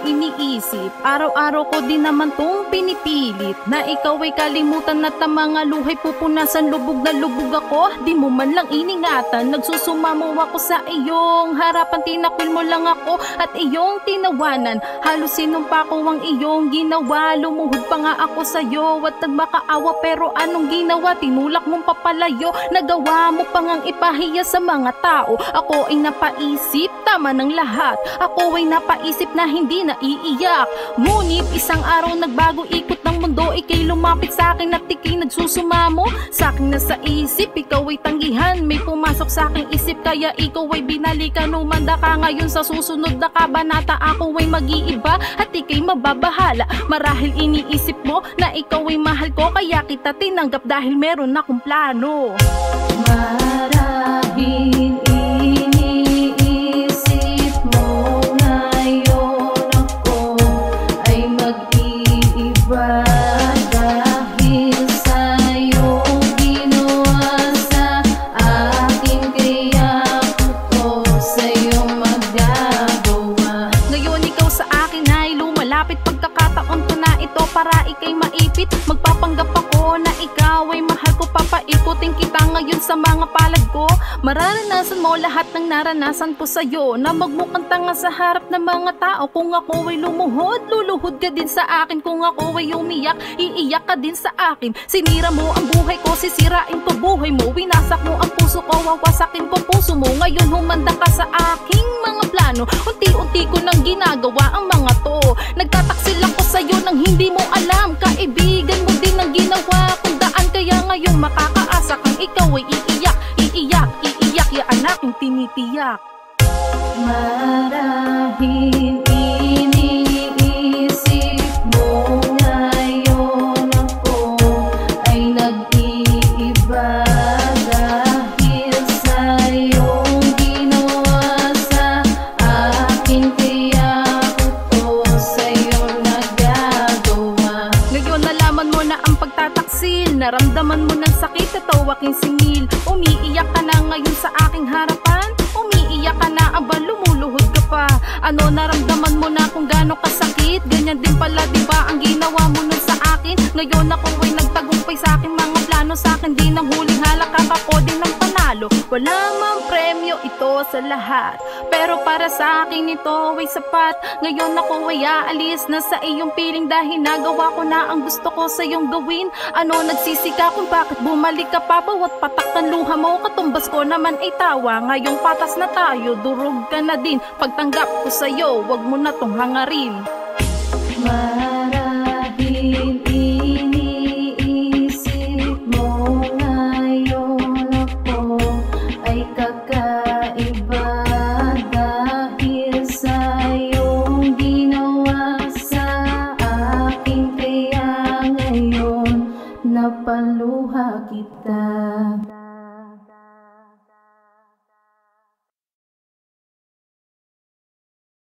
iniisip. Araw-araw ko din naman tong pinipilit na ikaw ay kalimutan at ang mga luhay pupunasan. Lubog na lubog ako, di mo man lang iningatan. Nagsusumamo ako sa iyong harapan, tinakwil mo lang ako at iyong tinawanan. Halos sinumpa ko ang iyong ginawa, lumuhod pa nga ako sa'yo at nagmakaawa. Pero anong ginawa? Tinulak mong papalayo. Nagawa mo pa ngang ipahiya sa mga tao. Ako ay napaisip, tama ng lahat. Ako ay napaisip na hindi na iiyak. Ngunit isang araw nagbago ikot ng mundo. Ika'y lumapit sa akin at ika'y nagsusumamo sa akin na sa isip. Ikaw ay tanggihan, may pumasok sa aking isip. Kaya ikaw ay binalikan, umanda ka ngayon sa susunod na kabanata. Ako ay mag-iiba at ika'y mababahala. Marahil iniisip mo na ikaw ay mahal ko, kaya kita tinanggap dahil meron akong plano. Marahil iniisip mo ngayon ako ay mag-iiba dahil sa iyong ginawa sa akin, kaya ko sa iyong magagawa. Ngayon ikaw sa akin ay lumalapit, pagkakataon ko na ito para ika'y maipit. Magpapanggap ako na ikaw ay mahal ko, papaikutin kita ngayon sa mga palad ko. Mararanasan mo lahat ng naranasan ko sa'yo, na magmukhang tanga sa harap ng mga tao. Kung ako ay lumuhod, luluhod ka din sa akin. Kung ako ay umiyak, iiyak ka din sa akin. Sinira mo ang buhay ko, sisirain ko buhay mo. Winasak mo ang puso ko, wawasakin ko puso mo. Ngayon humanda ka sa aking mga plano. Unti-unti ko nang ginagawa ang mga to. Nagtataksil ako sa'yo nang hindi mo alam. Kaibigan mo din ang ginawa kung daan, kaya ngayon makakaasa kang ikaw ay iiyak. Iiyak, iiyak, yaan aking tinitiyak. Marahil iniisip mo ngayon ako ay nag-iiba dahil sa iyong ginawa sa akin, kaya ko sa iyong nagagawa. Ngayon nalaman mo na ang pagtataksil, naramdaman mo ng sakit at aking singil. Umiiyak ka na ngayon sa aking harapan, umiiyak ka na, aba lumuluhod ka pa. Ano naramdaman mo na kung gaano kasakit? Ganyan din pala diba ang ginawa mo nun sa akin? Ngayon ako ay nagtagumpay sa aking mga plano. Sa akin din ang huling halak, ako din ang panalo. Wala mang premyo ito sa lahat, pero para sa akin ito ay sapat. Ngayon ako ay aalis na sa iyong piling dahil nagawa ko na ang gusto ko sa iyong gawin. Ano nagsisika kung bakit bumalik ka pa? Bawat patak ng luha mo, katumbas ko naman ay tawa. Ngayong patas na tayo, durog ka na din. Pagtanggap ko sa'yo, wag mo na tong hangarin. Marahil iniisip mo ngayon ako ay kakaiba dahil sa iyong ginawa sa akin, kaya ngayon napaluha kita.